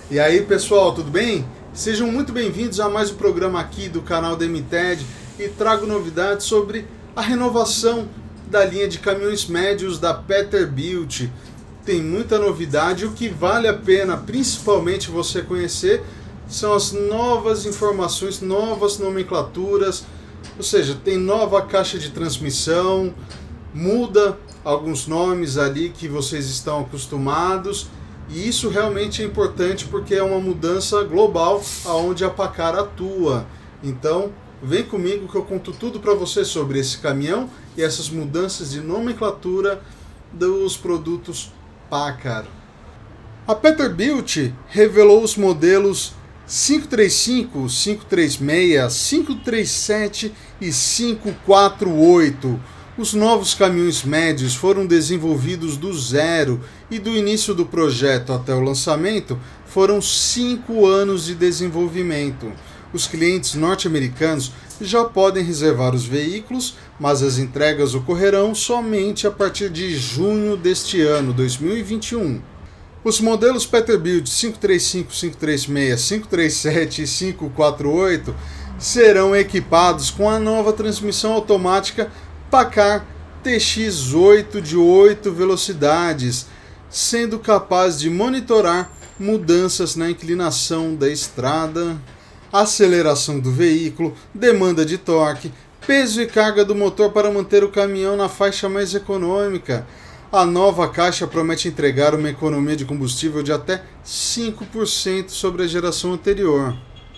E aí pessoal, tudo bem? Sejam muito bem-vindos a mais um programa aqui do canal da MTED e trago novidades sobre a renovação da linha de caminhões médios da Peterbilt. Tem muita novidade, o que vale a pena principalmente você conhecer são as novas informações, novas nomenclaturas, ou seja, tem nova caixa de transmissão, muda alguns nomes ali que vocês estão acostumados. E isso realmente é importante porque é uma mudança global aonde a Paccar atua. Então, vem comigo que eu conto tudo para você sobre esse caminhão e essas mudanças de nomenclatura dos produtos Paccar. A Peterbilt revelou os modelos 535, 536, 537 e 548. Os novos caminhões médios foram desenvolvidos do zero e do início do projeto até o lançamento foram 5 anos de desenvolvimento. Os clientes norte-americanos já podem reservar os veículos, mas as entregas ocorrerão somente a partir de junho deste ano, 2021. Os modelos Peterbilt 535, 536, 537 e 548 serão equipados com a nova transmissão automática Paccar TX8 de 8 velocidades, sendo capaz de monitorar mudanças na inclinação da estrada, aceleração do veículo, demanda de torque, peso e carga do motor para manter o caminhão na faixa mais econômica. A nova caixa promete entregar uma economia de combustível de até 5% sobre a geração anterior.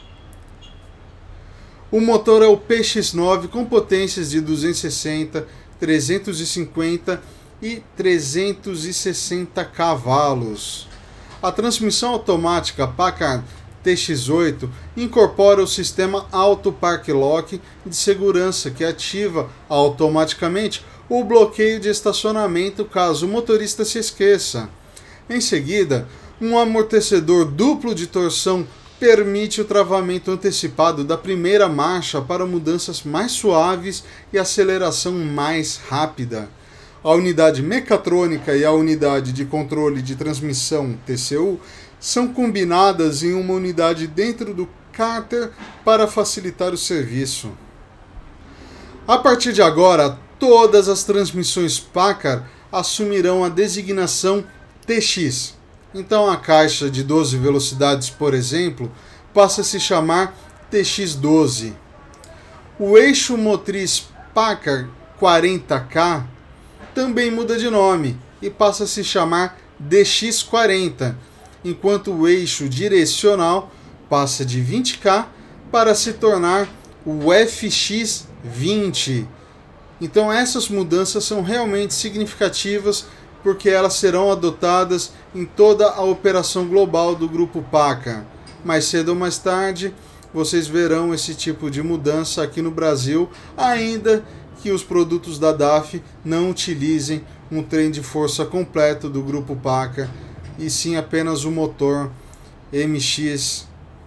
O motor é o PX9 com potências de 260, 350 e 360 cavalos. A transmissão automática Paccar TX8 incorpora o sistema Auto Park Lock de segurança que ativa automaticamente o bloqueio de estacionamento caso o motorista se esqueça. Em seguida, um amortecedor duplo de torção permite o travamento antecipado da primeira marcha para mudanças mais suaves e aceleração mais rápida. A unidade mecatrônica e a unidade de controle de transmissão TCU são combinadas em uma unidade dentro do cárter para facilitar o serviço. A partir de agora, todas as transmissões Paccar assumirão a designação TX. Então a caixa de 12 velocidades, por exemplo, passa a se chamar TX12. O eixo motriz Paccar 40K também muda de nome e passa a se chamar DX40, enquanto o eixo direcional passa de 20K para se tornar o FX20. Então essas mudanças são realmente significativas porque elas serão adotadas em toda a operação global do grupo Paccar. Mais cedo ou mais tarde, vocês verão esse tipo de mudança aqui no Brasil, ainda que os produtos da DAF não utilizem um trem de força completo do grupo Paccar, e sim apenas o motor MX.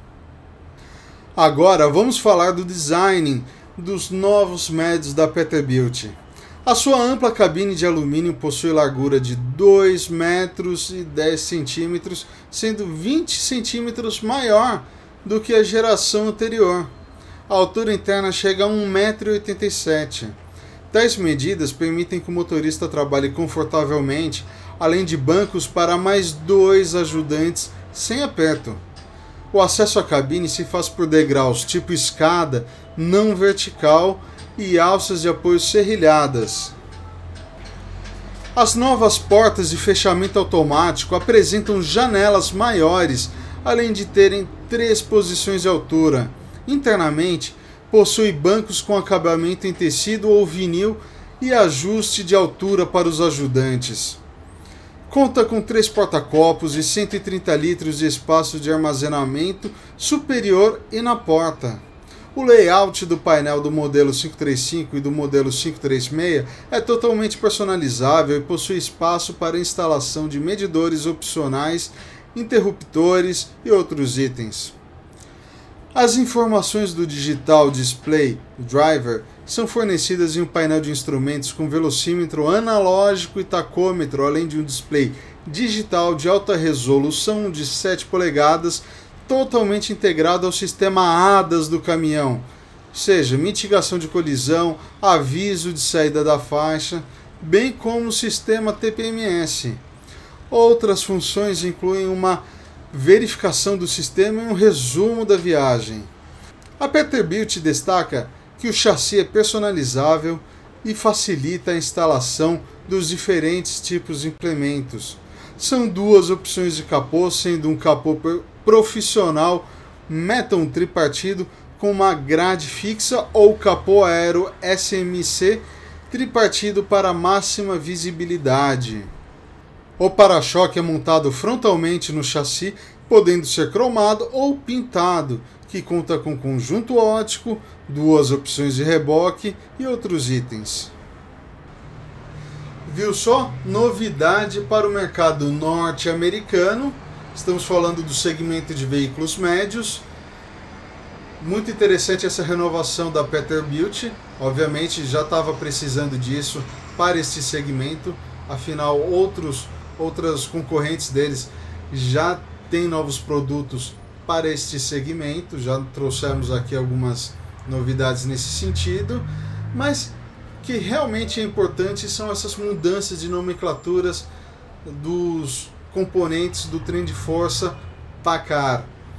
Agora vamos falar do design dos novos médios da Peterbilt. A sua ampla cabine de alumínio possui largura de 2 metros e 10 centímetros, sendo 20 centímetros maior do que a geração anterior. A altura interna chega a 1,87 m. Tais medidas permitem que o motorista trabalhe confortavelmente, além de bancos para mais 2 ajudantes sem aperto. O acesso à cabine se faz por degraus tipo escada, não vertical, e alças de apoio serrilhadas. As novas portas de fechamento automático apresentam janelas maiores, além de terem 3 posições de altura. Internamente, possui bancos com acabamento em tecido ou vinil e ajuste de altura para os ajudantes. Conta com 3 porta-copos e 130 litros de espaço de armazenamento superior e na porta. O layout do painel do modelo 535 e do modelo 536 é totalmente personalizável e possui espaço para instalação de medidores opcionais, interruptores e outros itens. As informações do Digital Display Driver são fornecidas em um painel de instrumentos com velocímetro analógico e tacômetro, além de um display digital de alta resolução de 7 polegadas, totalmente integrado ao sistema ADAS do caminhão, seja mitigação de colisão, aviso de saída da faixa, bem como o sistema TPMS. Outras funções incluem uma verificação do sistema e um resumo da viagem. A Peterbilt destaca que o chassi é personalizável e facilita a instalação dos diferentes tipos de implementos. São 2 opções de capô, sendo um capô profissional Metal tripartido com uma grade fixa ou capô aero SMC tripartido para máxima visibilidade. O para-choque é montado frontalmente no chassi, podendo ser cromado ou pintado, que conta com conjunto óptico, 2 opções de reboque e outros itens. Viu só? Novidade para o mercado norte-americano. Estamos falando do segmento de veículos médios. Muito interessante essa renovação da Peterbilt. Obviamente já estava precisando disso para este segmento. Afinal, outras concorrentes deles já têm novos produtos para este segmento. Já trouxemos aqui algumas novidades nesse sentido. Mas o que realmente é importante são essas mudanças de nomenclaturas dos componentes do trem de força PACCAR.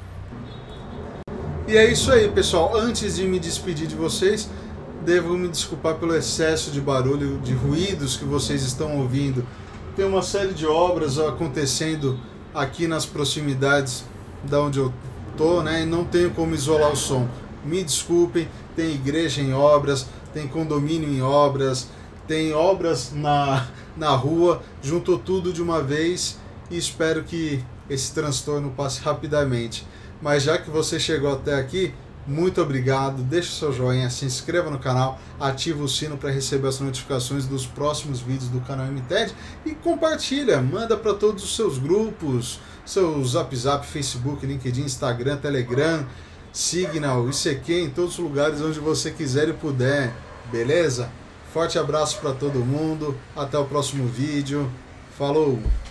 E é isso aí, pessoal. Antes de me despedir de vocês, devo me desculpar pelo excesso de barulho, de ruídos que vocês estão ouvindo. Tem uma série de obras acontecendo aqui nas proximidades da onde eu tô, né? E não tenho como isolar o som. Me desculpem, tem igreja em obras, tem condomínio em obras, tem obras na rua, juntou tudo de uma vez e espero que esse transtorno passe rapidamente. Mas já que você chegou até aqui, muito obrigado, deixa o seu joinha, se inscreva no canal, ativa o sino para receber as notificações dos próximos vídeos do canal MTED e compartilha, manda para todos os seus grupos, seu Zap, Facebook, LinkedIn, Instagram, Telegram, Signal, ICQ, em todos os lugares onde você quiser e puder, beleza? Forte abraço para todo mundo, até o próximo vídeo, falou!